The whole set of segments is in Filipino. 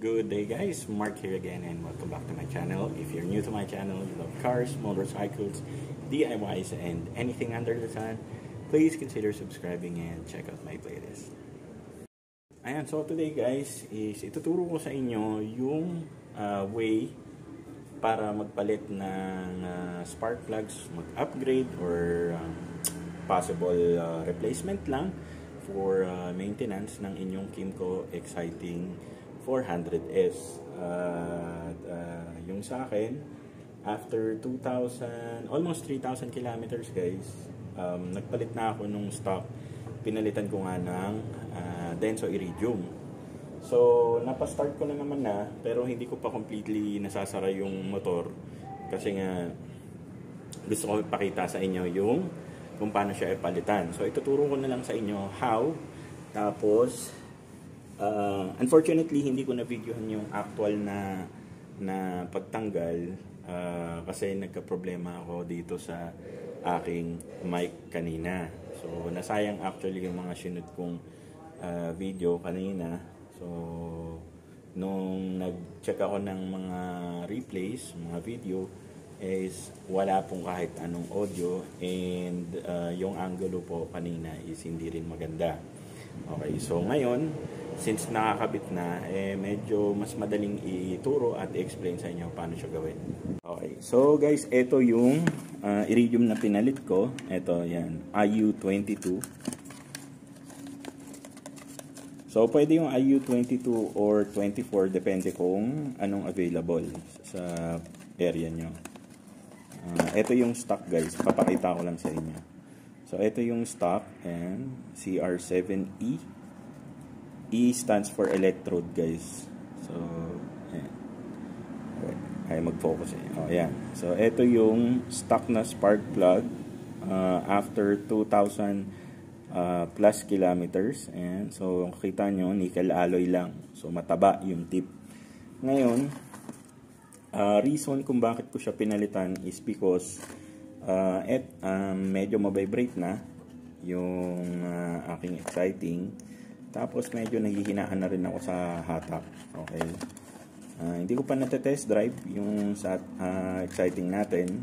Good day guys, Mark here again and welcome back to my channel. If you're new to my channel, you love cars, motorcycles, DIYs, and anything under the sun, please consider subscribing and check out my playlist. Ayan, so today guys is ituturo ko sa inyo yung way para magpalit ng spark plugs, mag-upgrade or possible replacement lang for maintenance ng inyong Kymco Exciting 400S. Yung sa akin, after 2,000, almost 3,000 kilometers guys, nagpalit na ako nung stock. Pinalitan ko nga ng Denso Iridium. So, napastart ko na naman na, pero hindi ko pa completely nasasara yung motor. Kasi nga, gusto ko ipakita sa inyo yung kung paano siya ipalitan. So, ituturo ko na lang sa inyo how. Tapos, unfortunately, hindi ko na-videohan yung actual na pagtanggal kasi nagka-problema ako dito sa aking mic kanina. So, nasayang actually yung mga sinunod kong video kanina. So, nung nag-check ako ng mga replays, mga video, is wala pong kahit anong audio and yung angulo po kanina is hindi rin maganda. Okay, so ngayon, since nakakabit na, medyo mas madaling ituro at i-explain sa inyo paano siya gawin. Okay, so guys, ito yung iridium na pinalit ko. Ito, yan, IU22. So, pwede yung IU22 or 24, depende kung anong available sa area nyo. Ito yung stock guys, papakita ko lang sa inyo. So, ito yung stock and CR7E. E stands for electrode guys. So, ayan. Ay, mag-focus eh. Oh, ayan. So, ito yung stock na spark plug after 2,000 plus kilometers. And so, kita nyo, nickel alloy lang. So, mataba yung tip. Ngayon, reason kung bakit ko siya pinalitan is because medyo mabibrate na yung aking exciting. Tapos medyo naghihinaan na rin ako sa hatak. Okay. Hindi ko pa natetest drive yung sa exciting natin.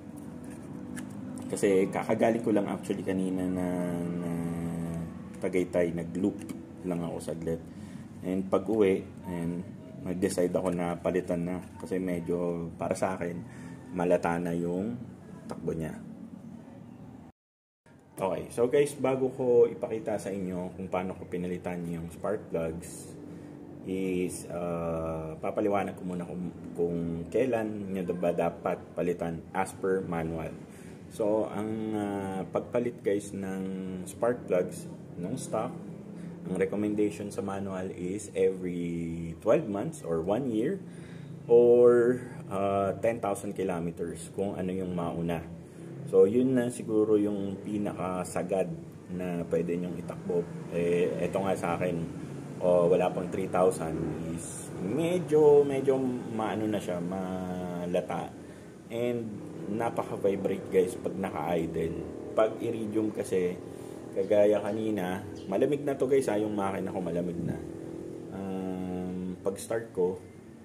Kasi kakagaling ko lang actually kanina na Tagaytay, nag-loop lang ako saglit. And pag uwi, nag-decide ako na palitan na. Kasi medyo para sa akin, malata na yung takbo niya. Okay, so guys, bago ko ipakita sa inyo kung paano ko pinalitan yung spark plugs, is papaliwanag ko muna kung kailan nyo ba dapat palitan as per manual. So, ang pagpalit guys ng spark plugs ng stock, ang recommendation sa manual is every 12 months or 1 year or 10,000 kilometers kung ano yung mauna. So, yun na siguro yung pinakasagad na pwede nyong itakbo. Ito nga sa akin, wala pang 3,000 is medyo maano na siya, malata. And napaka-vibrate guys pag naka-idle. Pag iridium kasi, kagaya kanina, malamig na to guys yung makina ko malamig na. Pag start ko,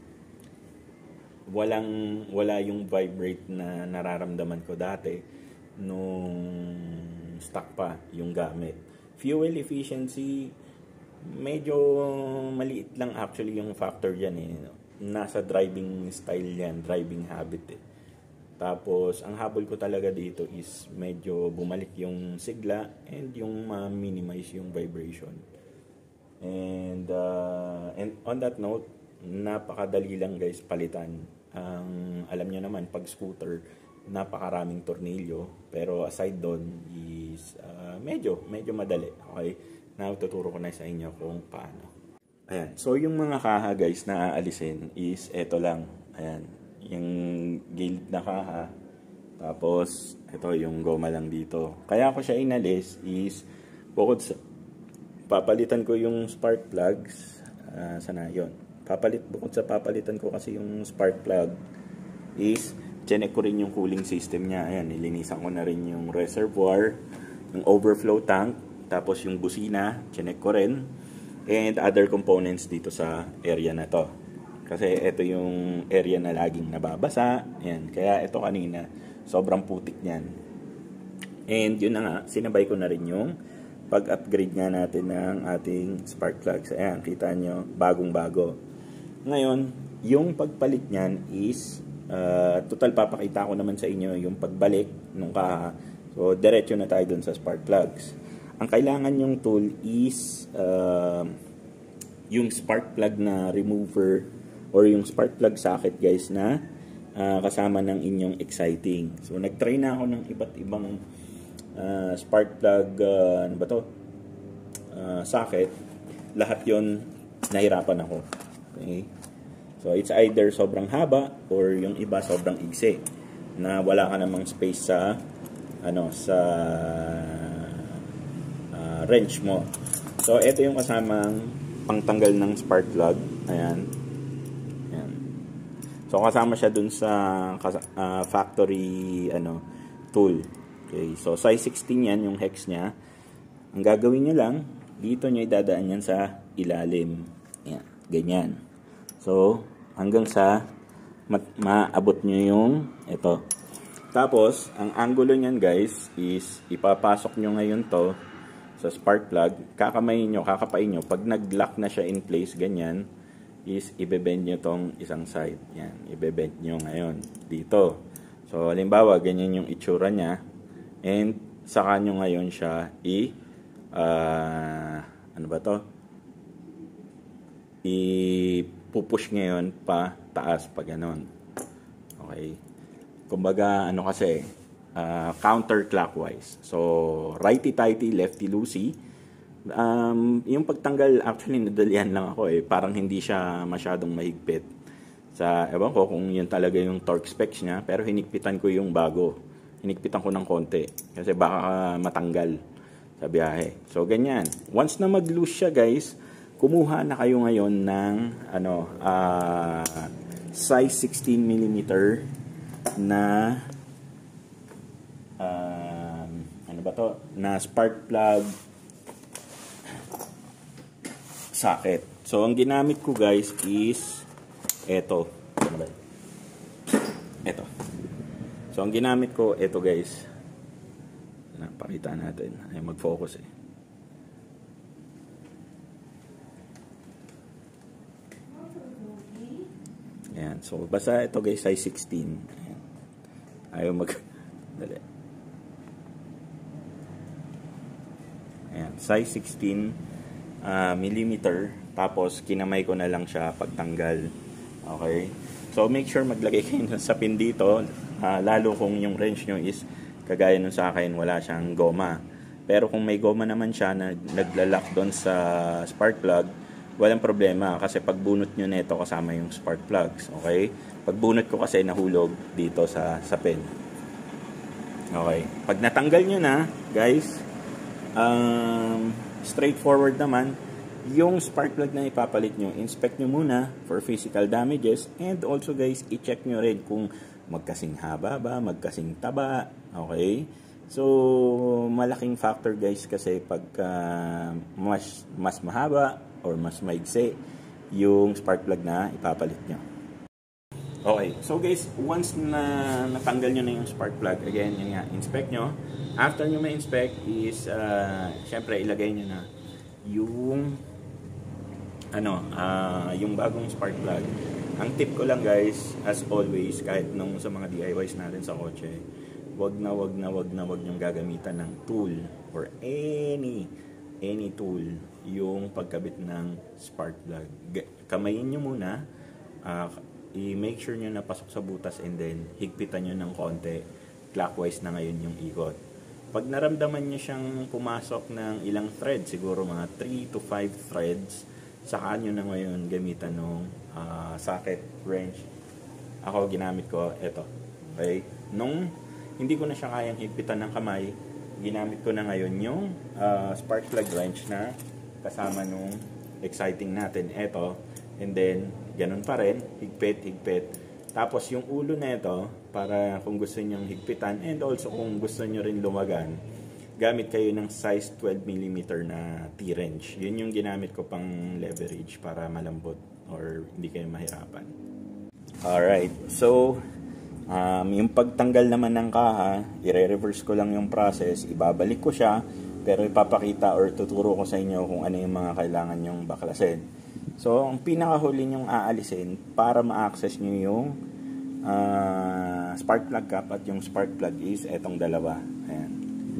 wala yung vibrate na nararamdaman ko dati nung stock pa yung gamit. Fuel efficiency, medyo maliit lang actually yung factor yan eh. Nasa driving style yan, driving habit eh. Tapos, ang habol ko talaga dito is medyo bumalik yung sigla and yung minimize yung vibration. And on that note, napakadali lang guys palitan. Alam niyo naman, pag scooter, napakaraming tornilyo. Pero aside doon is medyo madali. Okay? Now, tuturo ko na sa inyo kung paano. Ayan. So, yung mga kaha guys na aalisin is eto lang. Ayan. Yung gilid na kaha. Tapos, ito yung goma lang dito. Kaya ko siya inalis is bukod sa papalitan ko yung spark plugs. Sana yun. Bukod sa papalitan ko kasi yung spark plug is chinek ko rin yung cooling system niya. Ayan, nilinisan ko na rin yung reservoir, yung overflow tank, tapos yung busina, chinek ko rin, and other components dito sa area na to. Kasi ito yung area na laging nababasa. Ayan. Kaya ito kanina, sobrang putik niyan. And yun na nga, sinabay ko na rin yung pag-upgrade nga natin ng ating spark plugs. Ayan, kita nyo, bagong-bago. Ngayon, yung pagpalit niyan is, total papakita ko naman sa inyo yung pagbalik nung kaha. So, diretso na tayo dun sa spark plugs. Ang kailangan yung tool is, yung spark plug na remover or yung spark plug socket guys na kasama ng inyong exciting. So nag-try na ako ng iba't ibang spark plug ano ba to? Socket. Lahat 'yon nahirapan ako. Okay? So it's either sobrang haba or yung iba sobrang igsi na wala ka namang space sa wrench mo. So ito yung kasamang pangtanggal ng spark plug. Ayan. Ayan. So kasama siya dun sa factory tool. Okay. So size 16 yan yung hex niya. Ang gagawin niyo lang, dito niyo idadaan yan sa ilalim. Ayan. Ganyan. So hanggang sa maabot niyo yung ito. Tapos ang angulo niyan guys is ipapasok niyo ngayon to sa spark plug, kakamayin nyo, kakapain nyo. Pag nag-lock na siya in place, ganyan, is ibebend nyo tong isang side. Yan, ibebend nyo ngayon dito. So, halimbawa, ganyan yung itsura niya. And, saka nyo ngayon siya ano ba to? Ipupush ngayon pa taas, pa ganon. Okay. Kumbaga, kasi, counterclockwise. So, righty-tighty, lefty-loosey. Yung pagtanggal, actually, nadalian lang ako Parang hindi siya masyadong mahigpit. Ewan ko kung yun talaga yung torque specs niya, pero hinikpitan ko yung bago. Hinikpitan ko ng konti. Kasi baka matanggal sa biyahe. So, ganyan. Once na mag-loose siya, guys, kumuha na kayo ngayon ng, size 16mm na na spark plug socket. So ang ginamit ko guys is ito. So ang ginamit ko ito guys. Pakita natin. Ay mag-focus Ayan. So basta ito guys size 16. Ayan. Ayaw dali. Ayan, size 16 millimeter. Tapos, kinamay ko na lang siya pagtanggal. Okay? So, make sure maglagay kayo sa pin dito. Lalo kung yung wrench nyo is kagaya nun sa akin, wala siyang goma. Pero kung may goma naman siya na naglalak doon sa spark plug, walang problema. Kasi pagbunot nyo nito kasama yung spark plugs. Okay? Pagbunot ko kasi nahulog dito sa pin. Okay? Pag natanggal nyo na, guys, straightforward naman yung spark plug na ipapalit nyo, inspect nyo muna for physical damages, and also guys, i-check nyo rin kung magkasing haba ba, magkasing taba. Okay, so malaking factor guys kasi pag mas mahaba or mas maigsi yung spark plug na ipapalit nyo. Okay, so guys, once na natanggal nyo na yung spark plug, again, yun nga, inspect nyo. After nyo ma-inspect is, syempre, ilagay nyo na yung, yung bagong spark plug. Ang tip ko lang guys, as always, kahit nung sa mga DIYs natin sa kotse, wag na wag nyong gagamitan ng tool or any tool yung pagkabit ng spark plug. Kamayin nyo muna, i-make sure nyo na pasok sa butas, and then higpitan nyo ng konti. Clockwise na ngayon yung ikot. Pag naramdaman nyo siyang pumasok ng ilang threads, siguro mga 3 to 5 threads, saka nyo na ngayon gamitan ng socket wrench. Ako ginamit ko ito. Okay? Nung hindi ko na siya kayang higpitan ng kamay, ginamit ko na ngayon yung spark plug wrench na kasama nung exciting natin. Ito. And then, ganun pa rin, higpit. Tapos yung ulo na ito, para kung gusto nyong higpitan, and also kung gusto nyo rin lumagan, gamit kayo ng size 12mm na T-wrench. Yun yung ginamit ko pang leverage para malambot. or hindi kayo mahirapan. Alright, so yung pagtanggal naman ng kaha, i-reverse ko lang yung process, ibabalik ko siya, pero ipapakita or tuturo ko sa inyo kung ano yung mga kailangan nyong baklasin. So, ang pinakahuli nyong aalisin para ma-access nyo yung spark plug cap at yung spark plug is etong dalawa. Ayan.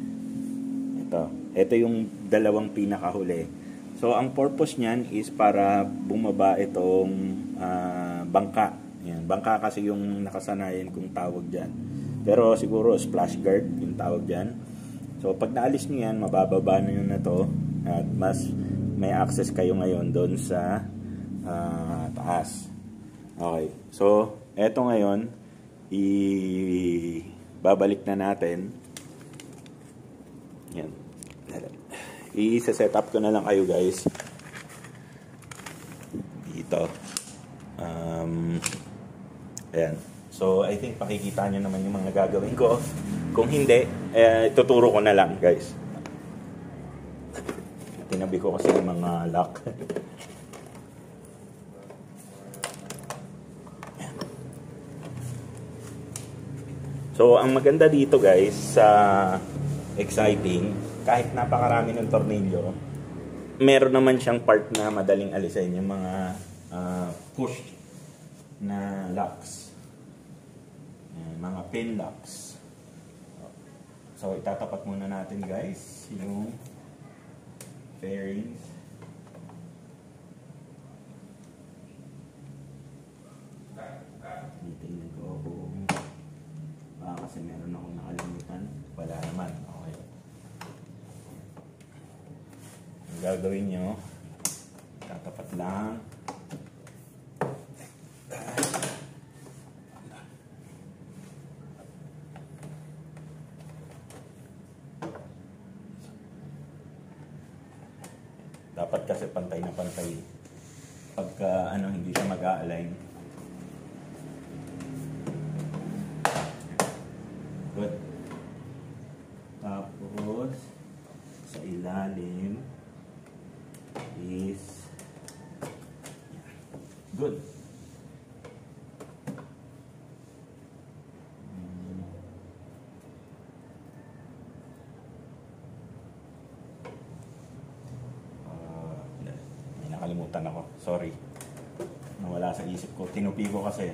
Ito yung dalawang pinakahuli. So, ang purpose niyan is para bumaba itong bangka. Ayan. Bangka kasi yung nakasanayan kong tawag dyan. Pero siguro splash guard yung tawag dyan. So, pag naalis nyo yan, mabababa na yun na to. At mas may access kayo ngayon doon sa taas. Okay. So, eto ngayon, babalik na natin. Yan. I-set up ko na lang kayo guys. Dito. Ayan. So, I think pakikita nyo naman yung mga gagawin ko. Kung hindi, tuturo ko na lang guys. Tinabi ko kasi yung mga lock. So, ang maganda dito guys, sa exciting, kahit napakarami ng tornilyo, meron naman siyang part na madaling alisin, yung mga push na locks. Mga pin locks. So, itatapat muna natin guys, yung fairings. Titingnan ko kung kasi meron akong nakalimutan. Wala naman. Okay. Ang gagawin nyo, tatapat lang. Dapat kasi pantay na pantay. Pagka hindi siya mag-a-align. Good. Tapos sa ilalim is good. Nakalimutan ako. Sorry. Nawala sa isip ko. Tinupi ko kasi.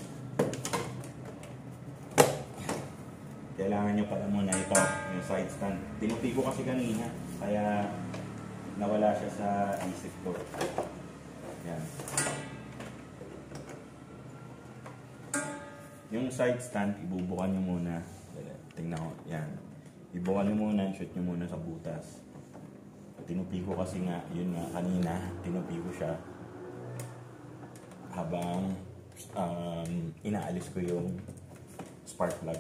Kailangan nyo pala muna ito, yung side stand. Tinupi ko kasi kanina. Kaya nawala siya sa isip ko. Yan. Yung side stand, ibubukan nyo muna. Tingnan ko. Yan. Ibukan nyo muna. Shoot nyo muna sa butas. Tinupi ko kasi nga, yun nga, kanina, tinupi ko siya habang inaalis ko yung spark plug.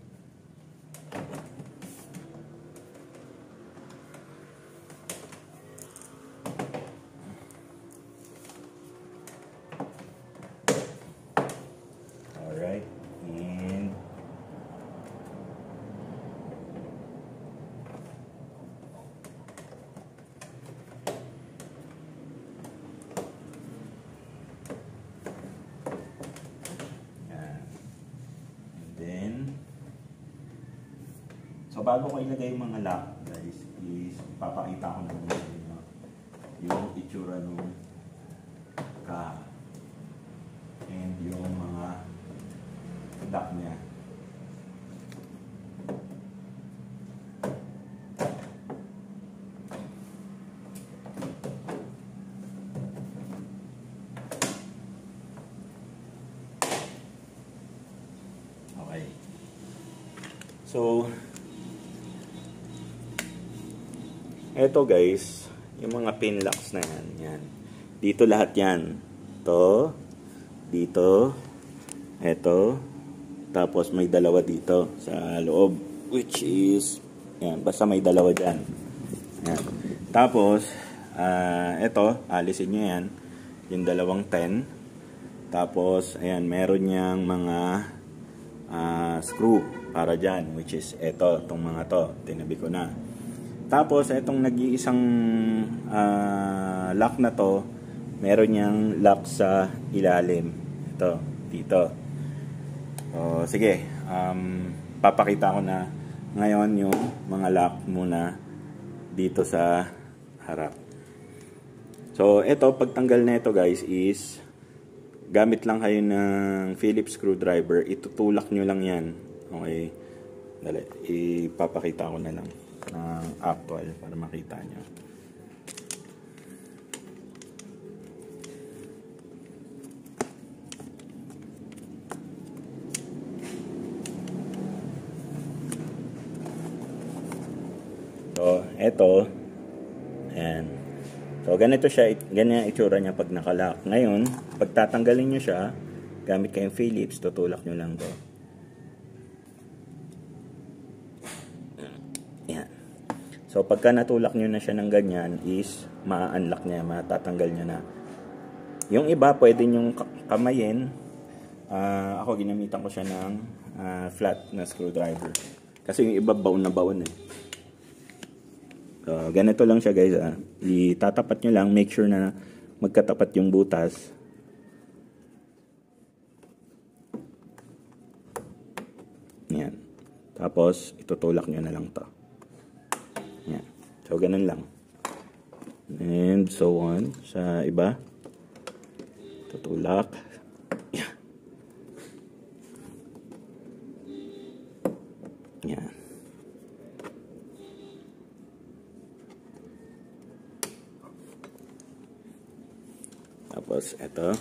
Alright, and so, bago ko ilagay yung mga lock, guys, is papakita ko na muna yung itsura ng kaha and yung mga lock niya. Okay. So, eto guys, yung mga pin locks na yan, yan. Dito lahat yan. To, dito, eto, tapos may dalawa dito sa loob, which is, yan, basta may dalawa dyan. Yan. Tapos, eto, alisin nyo yan, yung dalawang 10. Tapos, ayan, meron niyang mga screw para dyan, which is eto, itong mga to, tinabi ko na. Tapos, itong nag-iisang lock na to meron niyang lock sa ilalim. Ito, dito. So, sige, papakita ko na ngayon yung mga lock muna dito sa harap. So, ito, pagtanggal na ito guys is gamit lang kayo ng Phillips screwdriver. Itutulak nyo lang yan. Okay. Dali. Ipapakita ko na lang ng actual para makita nyo. So, ito. Ayan. So, ganito siya. Ganyan ang itsura niya pag nakalock. Ngayon, pag tatanggalin nyo siya, gamit kayong Phillips, tutulak nyo lang to. Ayan. So, pagka natulak nyo na siya ng ganyan, is ma-unlock niya, matatanggal nyo na. Yung iba, pwede nyong kamayin. Ako, ginamitan ko siya ng flat na screwdriver. Kasi yung iba, baon na baon eh. So, ganito lang siya guys. Itatapat nyo lang. Make sure na magkatapat yung butas. Yan. Tapos, itutulak nyo na lang to. Yan. So, ganun lang. And so on. Sa iba. Tutulak. Yan. Yan. Tapos, ito.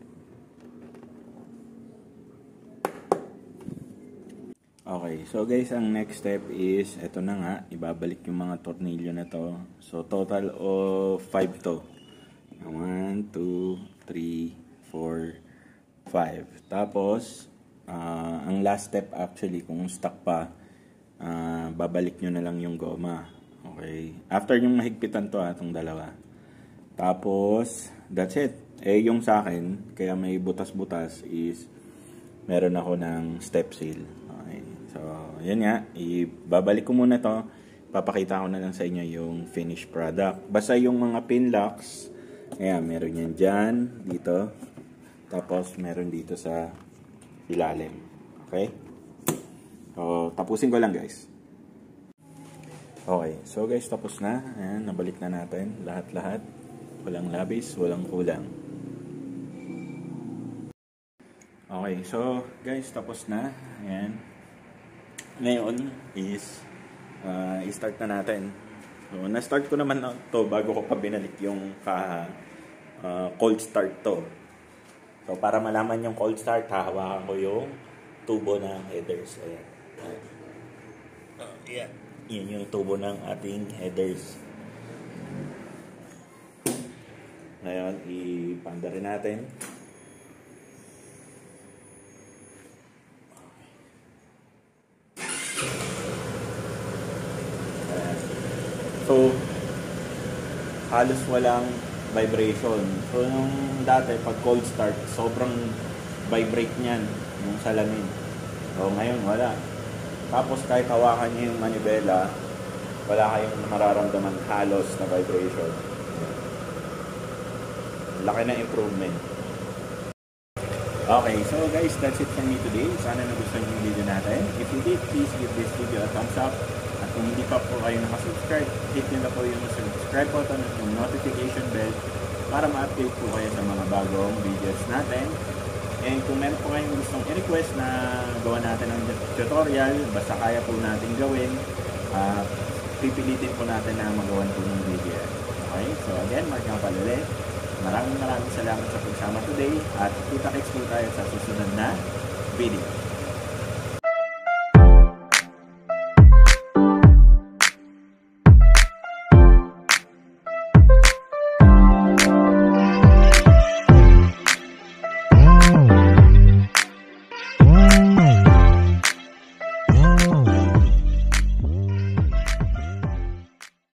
Okay, so guys, ang next step is, ito na nga, ibabalik yung mga tornilyo na to. So, total of 5 to. 1, 2, 3, 4, 5. Tapos, ang last step actually, kung stuck pa, babalik nyo na lang yung goma. Okay. After yung mahigpitan to, itong dalawa. Tapos, that's it. Yung sa akin, kaya may butas-butas is meron ako ng step seal. Okay. So, yan nga. Ibabalik ko muna to. Papakita ko na lang sa inyo yung finished product. Basta yung mga pin locks, ayan, meron yan dyan, dito. Tapos, meron dito sa ilalim. Okay? So, tapusin ko lang guys. Okay. So, guys, tapos na. Ayan, nabalik na natin. Lahat-lahat. Walang labis, walang kulang. Okay, so guys, tapos na. Ayan. Ngayon is i-start na natin. So, na-start ko naman to bago ko pa binalik yung cold start to. So, para malaman yung cold start, hahawakan ko yung tubo ng headers. Ayan. Ayan. Yan yung tubo ng ating headers. Ngayon, ipanda rin natin. So, halos walang vibration. So, nung dati, pag cold start, sobrang vibrate niyan yung salamin. So, ngayon, wala. Tapos, kahit hawakan niyo yung manibela, wala kayong mararamdaman halos na vibration. Laki na improvement. Okay, so guys, that's it for me today. Sana nagustuhan yung video natin. If you did, please give this video a thumbs up. At kung hindi pa po kayo nakasubscribe, hit nyo na po yung subscribe button at yung notification bell para ma-update po kayo sa mga bagong videos natin. And kung meron po kayong gustong i-request na gawa natin ng tutorial, basta kaya po natin gawin, pipilitin po natin na magawan po ng video. Okay, so again, Mark nga pala ulit. Maraming salamat sa pagsama today at kita-kits po tayo sa susunod na video.